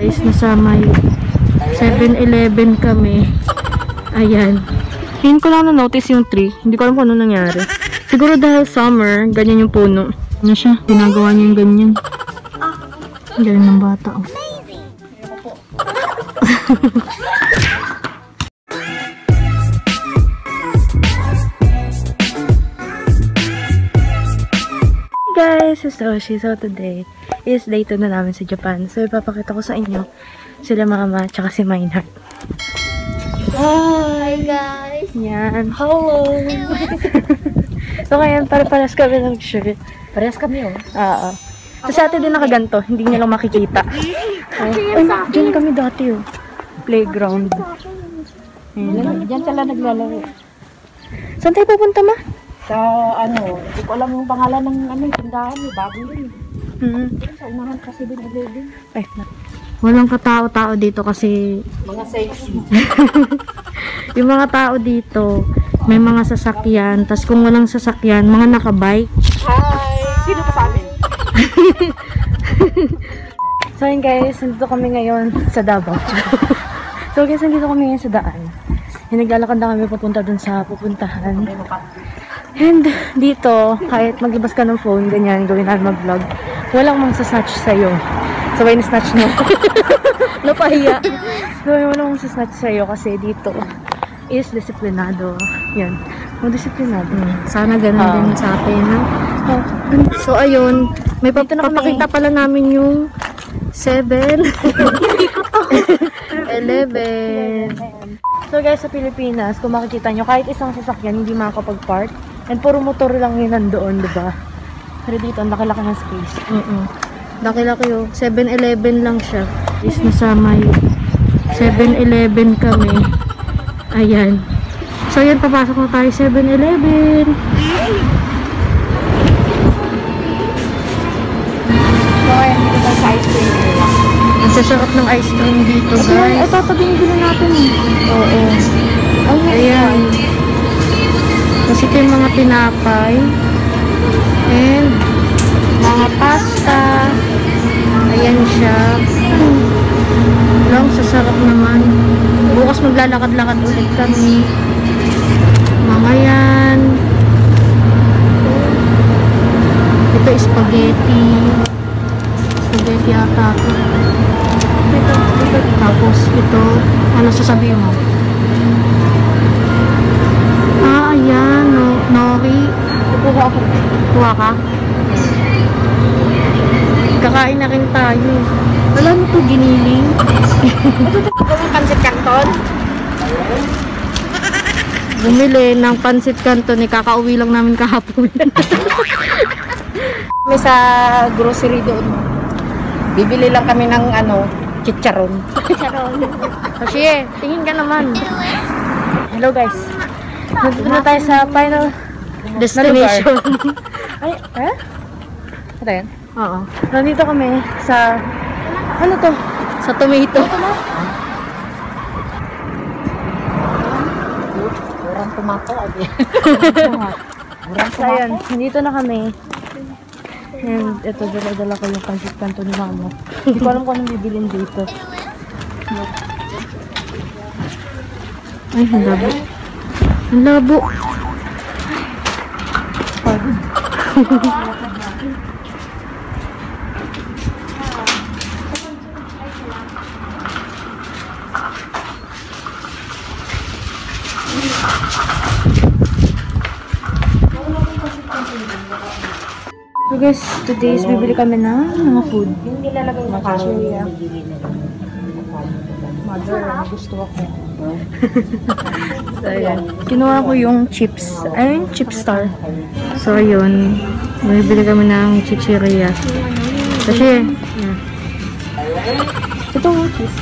Guys, nasa may 7-Eleven kami. Ayan. Ngayon ko lang na-notice yung tree. Hindi ko alam kung ano nangyari. Siguro dahil summer, ganyan yung puno. Ano siya? Ginagawa niya yung ganyan. Ang galing ng bata. Oh. Guys, it's Toshie. So today is day 2 na namin sa Japan. So ipapakita ko sa inyo sila mama at si Mineheart. Hi guys! Yan. Hello! So ngayon, parehas kami ng shirt. Parehas kami oh. Oo. Tapos sa atin din nakaganto. Hindi niya lang makikita. Ay, dyan kami dati oh. Playground. Diyan sila naglalaro. Saan tayo pupunta ma? Sa ano, hindi ko alam yung pangalan ng ano, tindahan eh, bago yun. Sa unahan kasi din nag-living. Ay, walang katao-tao dito kasi Mga sexy. yung mga tao dito may mga sasakyan, tas kung walang sasakyan, mga nakabike. Hi! Sino ka sa amin? So yun guys, nandito kami ngayon sa Davao. So guys, nandito kami ngayon sa daan. Yung naglalakad na kami papunta dun sa pupuntahan. And dito, kahit maglabas ka ng phone, ganyan, gawin natin mag-vlog, walang magsasnatch sa'yo. Sabay na-snatch no? Napahiya. So walang magsasnatch sa'yo kasi dito is disiplinado. Yan. Disiplinado. Sana ganun din sa atin. No? So ayun, may papakita pala namin yung 7 11. So guys, sa Pilipinas, kung makikita nyo, kahit isang sasakyan hindi makakapag-park. And puro motor lang yun nandoon, diba? Pero dito, ang laki-laki ng space. Laki-laki yun. 7-Eleven lang siya. Is nasa may 7-Eleven kami. Ayan. So yun, papasok na tayo 7-Eleven. So, ayan, dito tayo sa ice cream. Ang sasarap ng ice cream dito, guys. Ay, tatabing din natin eh. Oo. Ayan. Kasi ito yung mga tinapay. And mga pasta. Ayan siya. Lang, sasarap naman. Bukas maglalakad-lakad ulit kami. Mga yan. Ito spaghetti. Spaghetti ata ito. Tapos ito, ano sasabihin mo? Ah, ayan, nori. Kukuha ako. Kuha ka? Kakain na rin tayo. Alam mo ito, giniling. Ito yung pancit canton. Bumili ng pancit canton, kakauwi lang namin kahapon. May sa grocery doon. Bibili lang kami ng ano, chicharon. Toshie, tingin ka naman. Hello guys. Nandito na tayo sa final destination. Ay, eh? Ito yan? Oo. Nandito kami sa, ano to? Sa tomato. Murang tomato. So ayan, nandito na kami. And ito, dala-dala ko yung pancit canton ni mama. Hindi ko alam kung anong bibilin dito. Ay, ang labo. Ang labo. Pardon. So guys, today is bibili kami ng mga food. Yung nilalagay na cashew. Mother, gusto ako. So ayan, kinuha ko yung chips. Ayun, chip star. So ayun, bibili kami ng chichirya. Kasi, ito cheese.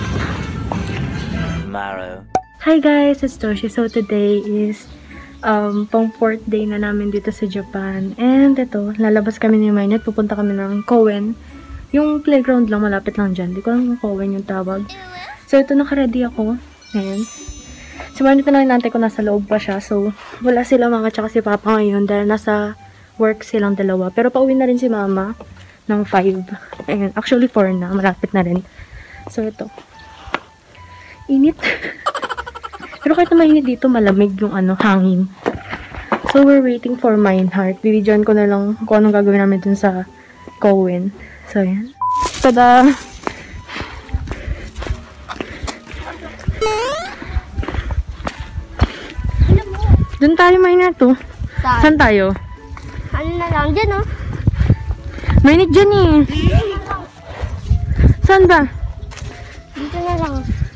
Hi guys, it's Toshie. So today is pang 4th day na namin dito sa Japan. And ito, lalabas kami ni Mineheart. Pupunta kami ng Koen. Yung playground lang, malapit lang dyan. Di ko alam kung Koen yung tawag. So ito, naka-ready ako. Ayan. Si Mineheart na lang nantay ko, nasa loob pa siya. So wala sila mga tsaka si Papa ngayon dahil nasa work silang dalawa. Pero pauwi na rin si Mama ng 5. Ayan, actually 4 na. Malapit na rin. So, ito. Init. Pero kahit na mainit dito, malamig yung hangin. So, we're waiting for Mineheart. Bibidyoan ko na lang kung anong gagawin namin dun sa Cowen. So, yan. Tada! Dun tayo, Mineheart, oh. Saan tayo? Ano na lang dyan, oh. Mainit dyan, eh. Saan ba? Dito na lang.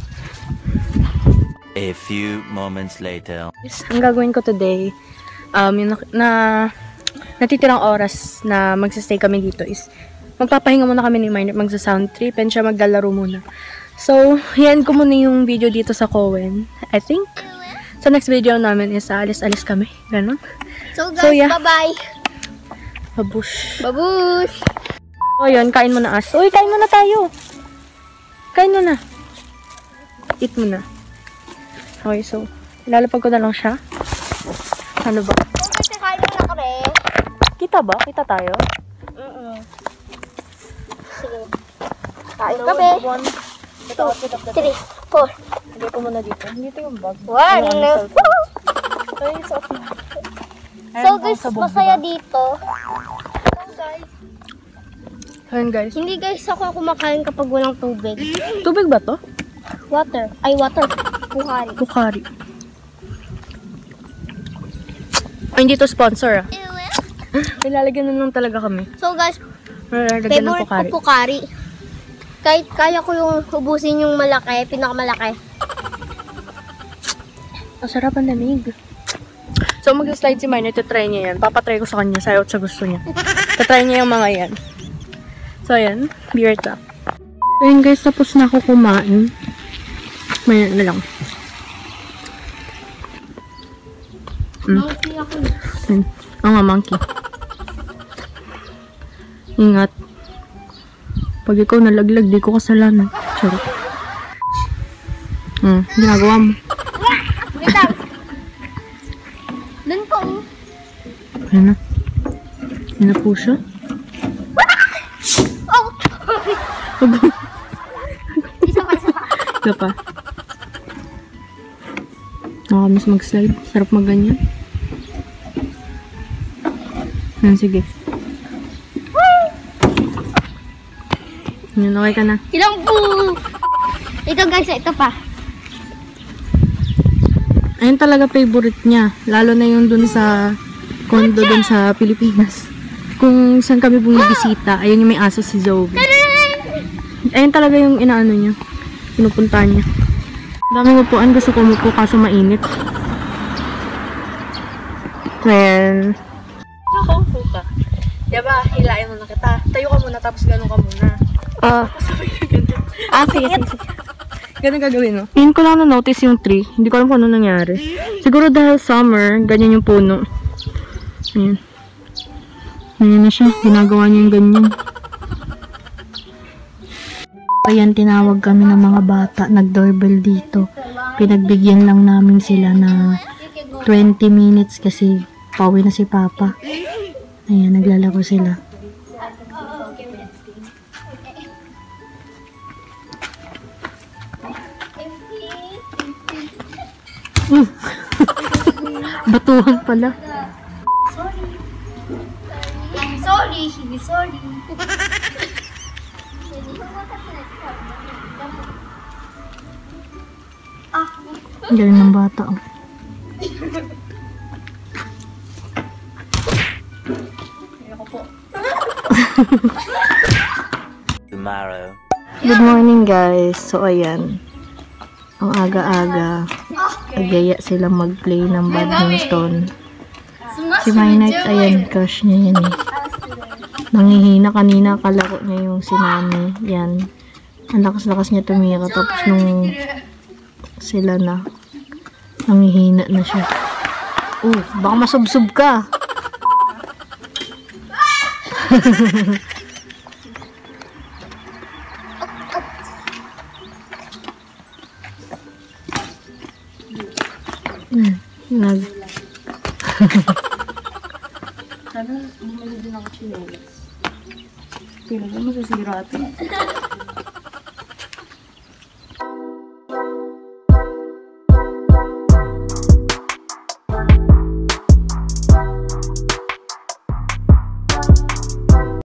A few moments later. Ang gagawin ko today, yung natitirang oras na magsistay kami dito is magpapahinga muna kami ni Mineheart, magsa-sound trip, and siya maglalaro muna. So, yan ko muna yung video dito sa Cowen. I think, sa next video namin is alis-alis kami. Ganon. So guys, yeah. bye-bye. Babush. Babush! O yun, kain muna as. Uy, kain muna tayo. Kain muna. Eat muna. Okay, so, ilalapag ko na lang siya. Ano ba? So, kain na kami. Kita ba? Kita tayo? Sige. Kain kami. 1, 2, 3, 4. Hindi ko muna dito. Dito yung bag. 1. Ay, So guys, masaya dito. So guys. Ayun guys. Hindi guys ako kumakain kapag walang tubig. Tubig ba to? Water. Ay, water. Buhari. Bukari. Ay, hindi to sponsor ah. May lalagyan na lang talaga kami. So guys, May lalagyan ng favorite bukari. ko Pukari. Kahit kaya ko yung ubusin yung malaki, pinakamalaki. Masarap ang lamig. So, mag-slide si Mineheart, try niya yan. Papatry ko sa kanya, sayo sa gusto niya. Tatry niya yung mga yan. So, ayan. Be right back. Ayun guys, tapos na ako kumain. May na lang. Monkey ako. Oo nga, monkey. Ingat. Pag ikaw nalaglag, di ko kasalanan. Charot. Ginagawa mo. Wait lang. Doon ko. Ayan na. Ayan na po siya. Oh! Isa pa. Ito pa. Nakakamiss mag-slide. Sarap mag-ganyan. Ayan, sige. Ayan, okay ka na. Ilang po! Ito guys, ito pa. Ayun talaga favorite niya. Lalo na yung dun sa condo dun sa Pilipinas. Kung saan kami bumibisita, ayun yung may aso si Zoe. Ayun talaga yung inaano niya. Pinupuntahan niya. Daming upuan. Gusto ko umupo kaso mainit. Ayan. Nakaupo ka. Diba, hilain mo na kita. Tayo ka muna tapos gano'n ka muna. Sige. Ganun gagawin, no? Yun ko lang na-notice yung tree. Hindi ko alam kung ano nangyari. Siguro dahil summer, ganyan yung puno. Ayan. Ayan na siya. Ginagawa niya yung ganyan. Ayan, tinawag kami ng mga bata. Nag-doorbell dito. Pinagbigyan lang namin sila na 20 minutes kasi pauwi na si Papa. Ayan, naglalaro sila. Batuhan pala. Sorry. Ang galing ng bata. Oh. Tomorrow. Good morning guys. So ayan. Ang aga-aga. Nagaya silang mag-play ng badminton. Si Mineheart, ayan, crush niya yan eh. Nangihina kanina, kalaro niya yung sinami. Yan. Ang lakas-lakas niya tumira. Tapos nung sila na, nangihina na siya. Baka masubsob ka. Nag. Sana bumili din ako chinelas. Pinag mo masasira ito.